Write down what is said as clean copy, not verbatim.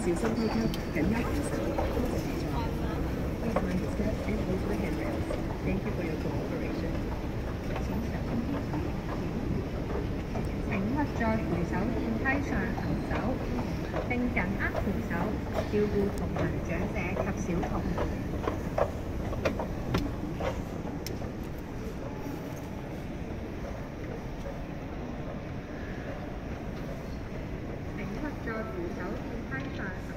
小心梯級，緊握扶手。Please mind your step and use the handrails. Thank you for your cooperation. 請勿在扶手電梯上行走，並緊握扶手，照顧同行長者及小童。請勿在扶手電梯上行